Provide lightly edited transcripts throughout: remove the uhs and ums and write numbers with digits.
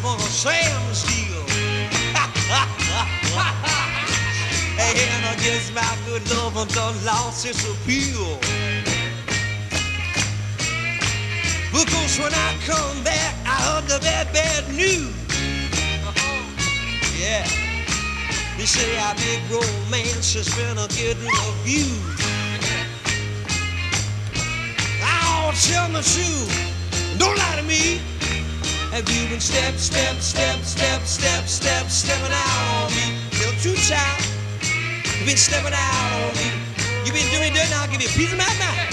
gonna slam steel. And I guess my good love done lost its appeal. Because when I come back, I heard the bad news. Yeah. They say our big romance has been getting abused. Oh, tell me true, don't lie to me. Have you been stepping out on me? Tell the truth, child. You've been stepping out on me. You've been doing dirt, now I'll give you a piece of my mind.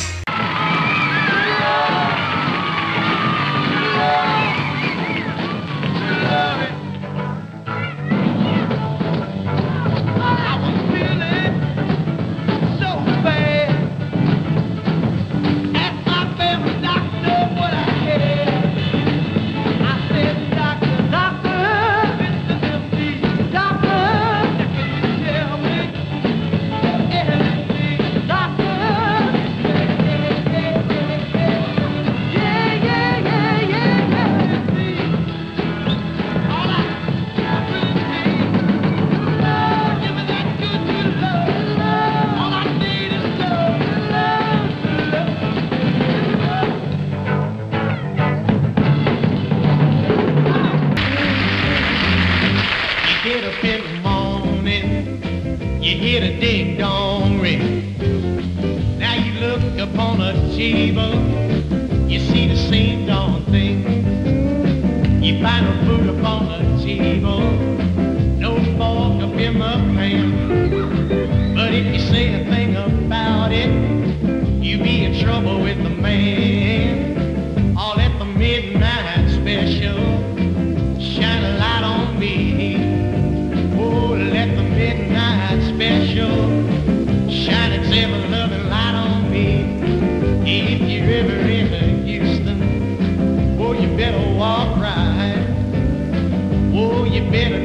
Better